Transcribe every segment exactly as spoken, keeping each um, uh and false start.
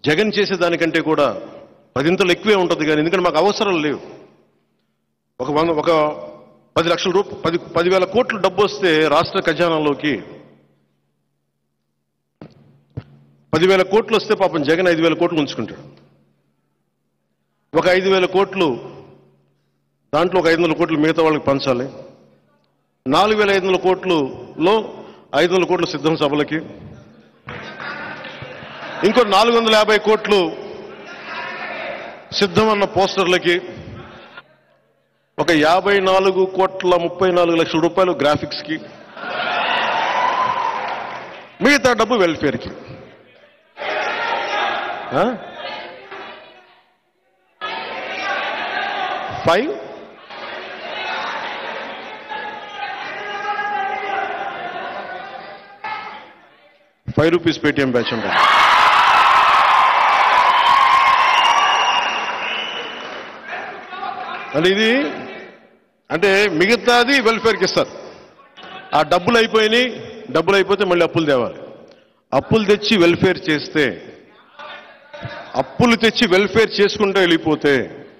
జగన్ చేసేదానికంటే కూడా పదింతలు ఎక్కువే ఉంటుంది కానీ ఎందుకంటే మాకు అవసరాలు లేవు. ఒక వంద ఒక పది లక్షల రూపాయలు పది పదివేల కోట్లు డబ్బు వస్తే రాష్ట్ర ఖజానాలోకి పదివేల కోట్లు వస్తే పాపం జగన్ ఐదు వేల కోట్లు ఉంచుకుంటాడు. ఒక ఐదు వేల కోట్లు దాంట్లో ఒక ఐదు వందల కోట్లు మిగతా వాళ్ళకి పంచాలి. నాలుగు వేల ఐదు వందల కోట్లులో ఐదు వందల కోట్లు సిద్ధం సభలకి, ఇంకో నాలుగు వందల యాభై కోట్లు సిద్ధం అన్న పోస్టర్లకి, ఒక యాభై నాలుగు కోట్ల ముప్పై నాలుగు లక్షల రూపాయలు గ్రాఫిక్స్కి, మిగతా డబ్బు వెల్ఫేర్కి. Five five rupees Paytm batch ఉంటుంది. అంటే ఇది అంటే మిగతాది వెల్ఫేర్కి ఇస్తారు. ఆ డబ్బులు అయిపోయినాయి, డబ్బులు అయిపోతే మళ్ళీ అప్పులు తేవాలి. అప్పులు తెచ్చి వెల్ఫేర్ చేస్తే, అప్పులు తెచ్చి వెల్ఫేర్ చేసుకుంటూ వెళ్ళిపోతే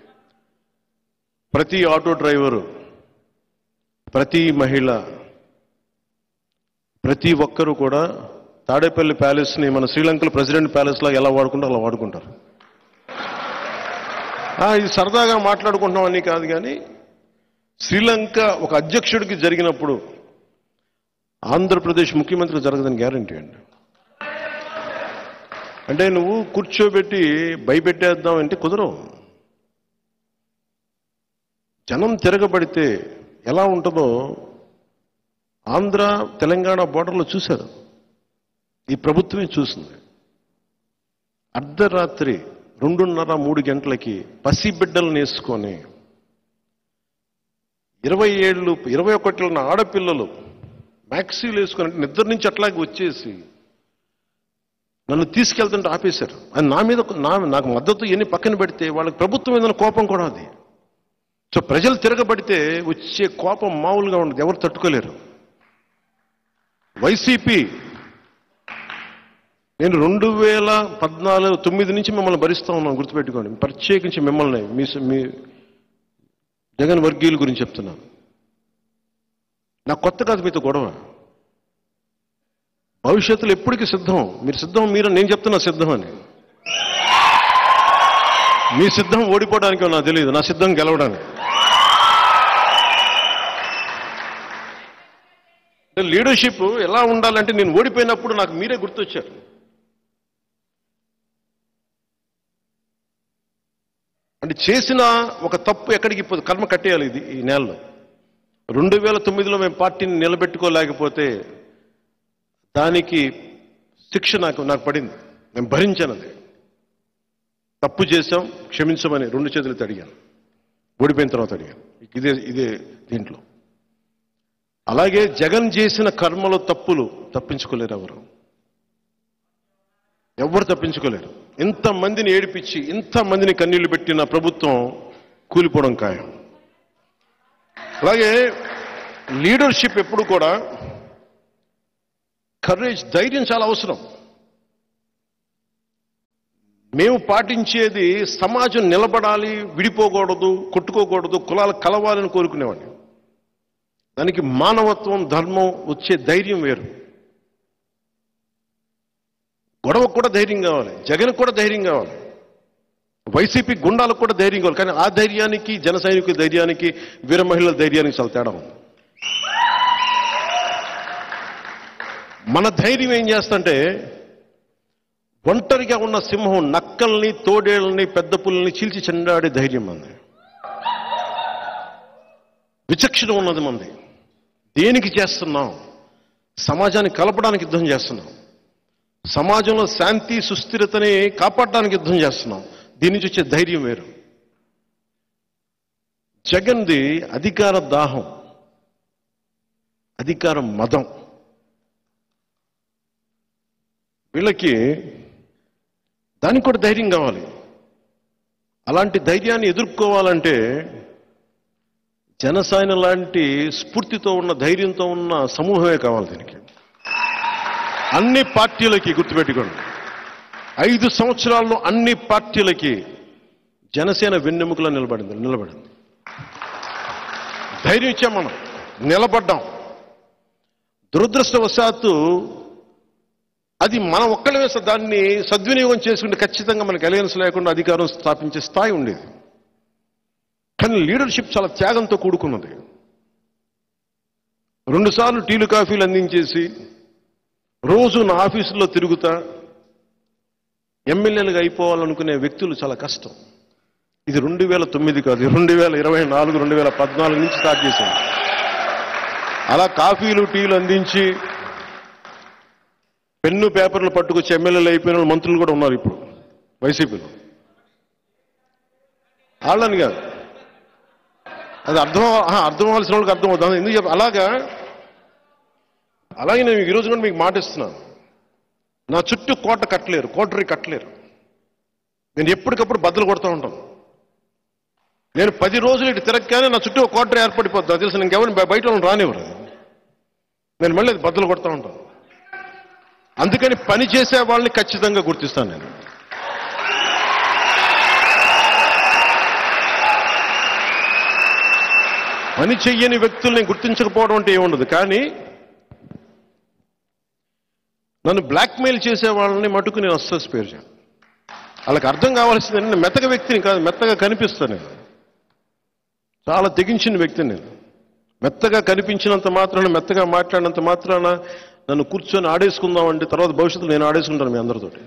ప్రతి ఆటో డ్రైవరు, ప్రతి మహిళ, ప్రతి ఒక్కరూ కూడా తాడేపల్లి ప్యాలెస్ని మన శ్రీలంకలో ప్రెసిడెంట్ ప్యాలెస్ లాగా ఎలా వాడుకుంటారో అలా వాడుకుంటారు. ఇది సరదాగా మాట్లాడుకుంటాం అని కాదు, కానీ శ్రీలంక ఒక అధ్యక్షుడికి జరిగినప్పుడు ఆంధ్రప్రదేశ్ ముఖ్యమంత్రికి జరగదని గ్యారంటీ అండి. అంటే నువ్వు కూర్చోబెట్టి భయపెట్టేద్దాం అంటే కుదరవు. జనం తిరగబడితే ఎలా ఉంటుందో ఆంధ్ర తెలంగాణ బోర్డర్లో చూశారు. ఈ ప్రభుత్వమే చూసింది. అర్ధరాత్రి రెండున్నర మూడు గంటలకి పసిబిడ్డలను వేసుకొని ఇరవై ఏళ్ళు ఇరవై ఒకటిన ఆడపిల్లలు మ్యాక్సీలు వేసుకొని నిద్ర నుంచి అట్లాగే వచ్చేసి నన్ను తీసుకెళ్తుంటే ఆపేశారు. అది నా మీద నా నాకు మద్దతు ఎన్ని పక్కన పెడితే వాళ్ళకి ప్రభుత్వం ఏదైనా కోపం కూడా అది. సో ప్రజలు తిరగబడితే వచ్చే కోపం మామూలుగా ఉండదు, ఎవరు తట్టుకోలేరు. వైసీపీ నేను రెండు వేల పద్నాలుగు తొమ్మిది నుంచి మిమ్మల్ని భరిస్తా ఉన్నాను, గుర్తుపెట్టుకోండి. ప్రత్యేకించి మిమ్మల్ని మీ మీ జగన్ వర్గీయుల గురించి చెప్తున్నాను. నాకు కొత్త కాదు మీతో గొడవ. భవిష్యత్తులో ఎప్పటికీ సిద్ధం. మీరు సిద్ధం, మీరు నేను చెప్తున్నా సిద్ధం అని. మీ సిద్ధం ఓడిపోవడానికి నాకు తెలియదు, నా సిద్ధం గెలవడానికి. లీడర్షిప్ ఎలా ఉండాలంటే నేను ఓడిపోయినప్పుడు నాకు మీరే గుర్తొచ్చారు. అంటే చేసిన ఒక తప్పు ఎక్కడికి కర్మ కట్టేయాలి. ఇది ఈ నెలలో రెండు వేల తొమ్మిదిలో మేము పార్టీని నిలబెట్టుకోలేకపోతే దానికి శిక్ష నాకు నాకు పడింది. నేను భరించాను. అది తప్పు చేశాం, క్షమించమని రెండు చేతులతో అడిగాను. ఓడిపోయిన తర్వాత అడిగాను. ఇదే ఇదే దీంట్లో. అలాగే జగన్ చేసిన కర్మలో తప్పులు తప్పించుకోలేరు ఎవరు, ఎవరు తప్పించుకోలేరు. ఇంతమందిని ఏడిపించి ఇంతమందిని కన్నీళ్లు పెట్టిన ప్రభుత్వం కూలిపోవడం ఖాయం. అలాగే లీడర్షిప్ ఎప్పుడు కూడా కరేజ్, ధైర్యం చాలా అవసరం. మేము పాటించేది సమాజం నిలబడాలి, విడిపోకూడదు, కొట్టుకోకూడదు, కులాలు కలవాలని కోరుకునేవాడిని. దానికి మానవత్వం, ధర్మం వచ్చే ధైర్యం వేరు. గొడవకు కూడా ధైర్యం కావాలి, జగన్ కూడా ధైర్యం కావాలి, వైసీపీ గుండాలకు కూడా ధైర్యం కావాలి. కానీ ఆ ధైర్యానికి, జన సైనికుల ధైర్యానికి, వీర మహిళల ధైర్యానికి చాలా తేడా ఉంది. మన ధైర్యం ఏం చేస్తంటే ఒంటరిగా ఉన్న సింహం నక్కల్ని, తోడేళ్ళని, పెద్ద పుల్లని చీల్చి చెండాడే ధైర్యం మంది. విచక్షణ ఉన్నది మంది. దేనికి చేస్తున్నాం? సమాజాన్ని కలపడానికి యుద్ధం చేస్తున్నాం. సమాజంలో శాంతి సుస్థిరతని కాపాడడానికి యుద్ధం చేస్తున్నాం. దీని నుంచి వచ్చే ధైర్యం వేరు. జగన్ది అధికార దాహం, అధికార మదం. వీళ్ళకి దానికి కూడా ధైర్యం కావాలి. అలాంటి ధైర్యాన్ని ఎదుర్కోవాలంటే జనసేన లాంటి స్ఫూర్తితో ఉన్న, ధైర్యంతో ఉన్న సమూహమే కావాలి. దీనికి అన్ని పార్టీలకి గుర్తుపెట్టుకోండి, ఐదు సంవత్సరాల్లో అన్ని పార్టీలకి జనసేన వెన్నెముకలో నిలబడింది నిలబడింది ధైర్యం ఇచ్చాం, మనం నిలబడ్డాం. దురదృష్టవశాత్తు అది మనం ఒక్కళ్ళమే దాన్ని సద్వినియోగం చేసుకుంటే ఖచ్చితంగా మనకి అలయన్స్ లేకుండా అధికారం స్థాపించే స్థాయి ఉండేది. కానీ లీడర్షిప్ చాలా త్యాగంతో కూడుకున్నది. రెండుసార్లు టీలు కాఫీలు అందించేసి రోజు నా ఆఫీసులో తిరుగుతా ఎమ్మెల్యేలుగా అయిపోవాలనుకునే వ్యక్తులు చాలా కష్టం. ఇది రెండు వేల తొమ్మిది కాదు, రెండు వేల ఇరవై నాలుగు రెండు వేల పద్నాలుగు నుంచి స్టార్ట్ చేశాను. అలా కాఫీలు టీలు అందించి పెన్ను పేపర్లు పట్టుకొచ్చి ఎమ్మెల్యేలు అయిపోయిన మంత్రులు కూడా ఉన్నారు ఇప్పుడు వైసీపీలో. వాళ్ళని కాదు, అది అర్థం అర్థం అవ్వాల్సిన వాళ్ళకి అర్థం అవుతుంది. ఎందుకు చెప్ప అలాగా అలాగే నేను ఈరోజు కూడా మీకు మాటిస్తున్నాను. నా చుట్టూ కోట కట్టలేరు, కోటరీ కట్టలేరు. నేను ఎప్పటికప్పుడు బద్దలు కొడుతూ ఉంటాను. నేను పది రోజులు ఇటు తిరగగానే నా చుట్టూ కోటరీ ఏర్పడిపోద్ది. తెలుసు ఇంకెవరిని బయట వాళ్ళని రానివ్వరు. నేను మళ్ళీ అది బద్దలు కొడుతూ ఉంటాను. అందుకని పని చేసే వాళ్ళని ఖచ్చితంగా గుర్తిస్తాను నేను. పని చెయ్యని వ్యక్తుల్ని గుర్తించకపోవడం అంటే ఏముండదు. కానీ నన్ను బ్లాక్మెయిల్ చేసే వాళ్ళని మటుకు నేను అస్సలు స్పేర్ చేయను. వాళ్ళకి అర్థం కావాల్సింది నేను మెత్తగా వ్యక్తిని కాదు, మెత్తగా కనిపిస్తాను. నేను చాలా తెగించిన వ్యక్తిని. నేను మెత్తగా కనిపించినంత మాత్రాన, మెత్తగా మాట్లాడినంత మాత్రాన నన్ను కూర్చొని ఆడేసుకుందామంటే తర్వాత భవిష్యత్తులో నేను ఆడేసుకుంటాను మీ అందరితోటి.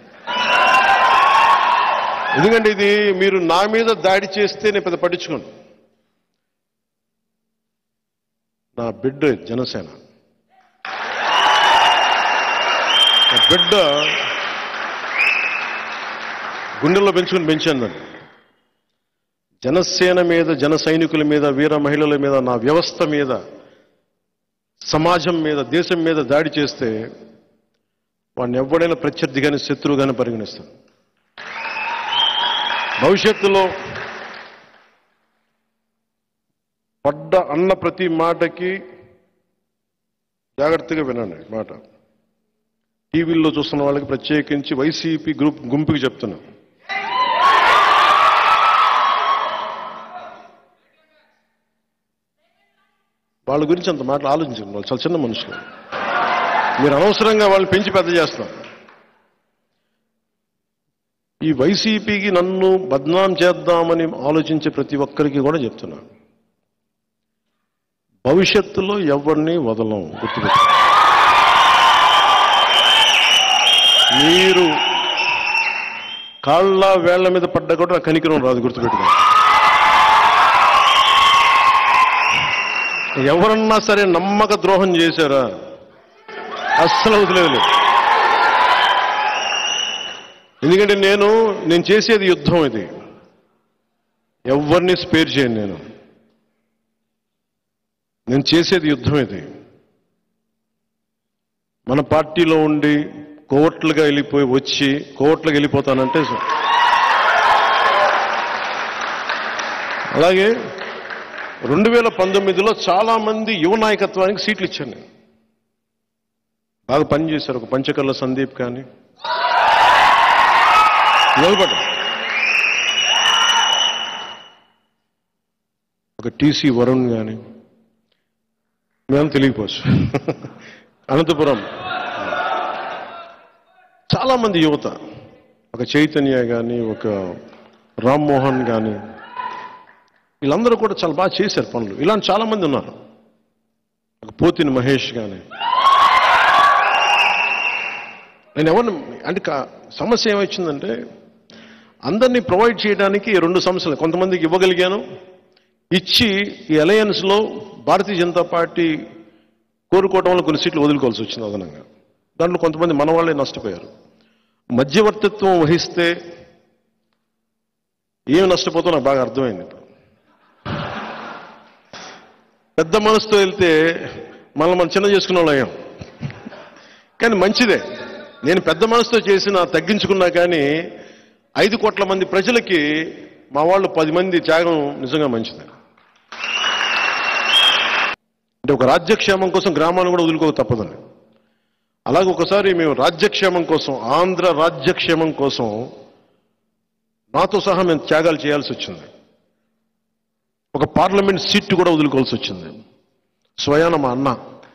ఎందుకంటే ఇది మీరు నా మీద దాడి చేస్తే నేను పెద్ద పట్టించుకోండి. నా బిడ్డ జనసేన, నా బిడ్డ గుండెల్లో పెంచుకుని పెంచాను దాన్ని. జనసేన మీద, జన సైనికుల మీద, వీర మహిళల మీద, నా వ్యవస్థ మీద, సమాజం మీద, దేశం మీద దాడి చేస్తే వాడిని ఎవడైనా ప్రత్యర్థి కానీ శత్రువు కానీ పరిగణిస్తాను. భవిష్యత్తులో పడ్డ అన్న ప్రతి మాటకి జాగ్రత్తగా వినండి మాట. టీవీల్లో చూస్తున్న వాళ్ళకి ప్రత్యేకించి వైసీపీ గ్రూప్ గుంపుకి చెప్తున్నా, వాళ్ళ గురించి అంత మాటలు ఆలోచించండి. వాళ్ళు చాలా చిన్న మనుషులు. మీరు అనవసరంగా వాళ్ళని పెంచి పెద్ద చేస్తున్నారు. ఈ వైసీపీకి నన్ను బద్నాం చేద్దామని ఆలోచించే ప్రతి ఒక్కరికి కూడా చెప్తున్నాను, భవిష్యత్తులో ఎవరిని వదలం. గుర్తుపెట్టు, మీరు కాళ్ళ వేళ్ల మీద పడ్డా కూడా నాకు కనికరం రాదు. గుర్తుపెట్టుకోండి, ఎవరన్నా సరే నమ్మక ద్రోహం చేశారా అస్సలు వదిలేదు. ఎందుకంటే నేను నేను చేసేది యుద్ధం. ఇది ఎవరిని స్పేర్ చేయను. నేను నేను చేసేది యుద్ధం. ఇది మన పార్టీలో ఉండి కోవట్లుగా వెళ్ళిపోయి వచ్చి కోవట్లుగా వెళ్ళిపోతానంటే అలాగే రెండు వేల పంతొమ్మిదిలో చాలా మంది యువ నాయకత్వానికి సీట్లు ఇచ్చాను నేను. బాగా పనిచేశారు. ఒక పంచకర్ల సందీప్ కానీ నిలబడ్డా, ఒక టీసీ వరుణ్ కానీ, మేము తెలియపోవచ్చు, అనంతపురం చాలా మంది యువత, ఒక చైతన్య కానీ, ఒక రామ్మోహన్ కానీ, వీళ్ళందరూ కూడా చాలా బాగా చేశారు పనులు. ఇలాంటి చాలా మంది ఉన్నారు. ఒక పోతిని మహేష్ కానీ. నేను ఎవరిని అంటే సమస్య ఏమొచ్చిందంటే అందరినీ ప్రొవైడ్ చేయడానికి రెండు సమస్యలు. కొంతమందికి ఇవ్వగలిగాను, ఇచ్చి ఈ అలయన్స్లో భారతీయ జనతా పార్టీ కోరుకోవడం వల్ల కొన్ని సీట్లు వదులుకోవాల్సి వచ్చింది అదనంగా. దాంట్లో కొంతమంది మన వాళ్ళే నష్టపోయారు. మధ్యవర్తిత్వం వహిస్తే ఏమి నష్టపోతావు నాకు బాగా అర్థమైంది. పెద్ద మనసుతో వెళ్తే మనం మనం చిన్న చేసుకున్న వాళ్ళు అయ్యాం. కానీ మంచిదే, నేను పెద్ద మనసుతో చేసిన తగ్గించుకున్నా కానీ ఐదు కోట్ల మంది ప్రజలకి మా వాళ్ళు పది మంది త్యాగం నిజంగా మంచిది. అంటే ఒక రాజ్యక్షేమం కోసం గ్రామాలను కూడా వదులుకోక తప్పదండి. అలాగే ఒకసారి మేము రాజ్యక్షేమం కోసం, ఆంధ్ర రాజ్యక్షేమం కోసం నాతో సహా మేము త్యాగాలు చేయాల్సి వచ్చింది. ఒక పార్లమెంట్ సీట్ కూడా వదులుకోవాల్సి వచ్చింది. స్వయాన మా అన్న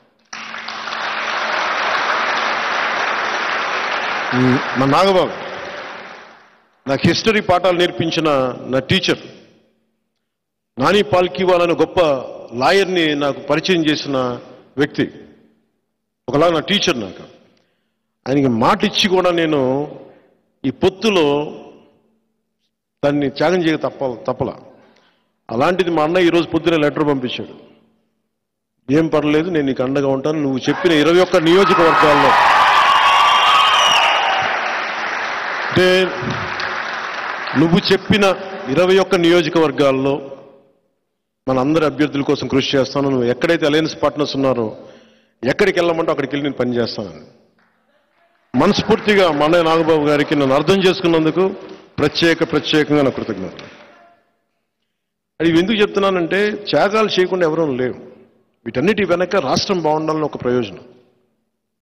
మా నాగబాబు, నాకు హిస్టరీ పాఠాలు నేర్పించిన నా టీచర్, నాని పాల్కీవాల్ అనే గొప్ప లాయర్ని నాకు పరిచయం చేసిన వ్యక్తి, ఒకలా నా టీచర్. నాకు ఆయనకి మాట ఇచ్చి కూడా నేను ఈ పొత్తులో దాన్ని త్యాగం చేయక తప్ప తప్పల. అలాంటిది మా అన్న ఈరోజు పొద్దున లెటర్ పంపించాడు, ఏం పర్లేదు నేను నీకు అండగా ఉంటాను, నువ్వు చెప్పిన ఇరవై ఒక్క నియోజకవర్గాల్లో, అంటే నువ్వు చెప్పిన ఇరవై ఒక్క నియోజకవర్గాల్లో మన అందరి అభ్యర్థుల కోసం కృషి చేస్తాను, నువ్వు ఎక్కడైతే అలయన్స్ పార్ట్నర్స్ ఉన్నారో ఎక్కడికి వెళ్ళమంటో అక్కడికి వెళ్ళి నేను పనిచేస్తానని మనస్ఫూర్తిగా మా అన్నయ్య నాగబాబు గారికి నన్ను అర్థం చేసుకున్నందుకు ప్రత్యేక ప్రత్యేకంగా నా కృతజ్ఞతలు. అది ఎందుకు చెప్తున్నానంటే త్యాగాలు చేయకుండా ఎవరూ లేవు. వీటన్నిటి వెనక రాష్ట్రం బాగుండాలని ఒక ప్రయోజనం.